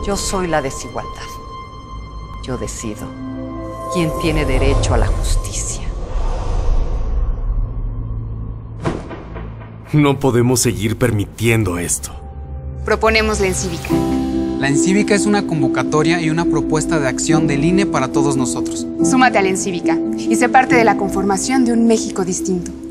Yo soy la desigualdad. Yo decido quién tiene derecho a la justicia. No podemos seguir permitiendo esto. Proponemos la Encívica. La Encívica es una convocatoria y una propuesta de acción del INE para todos nosotros. Súmate a la Encívica y sé parte de la conformación de un México distinto.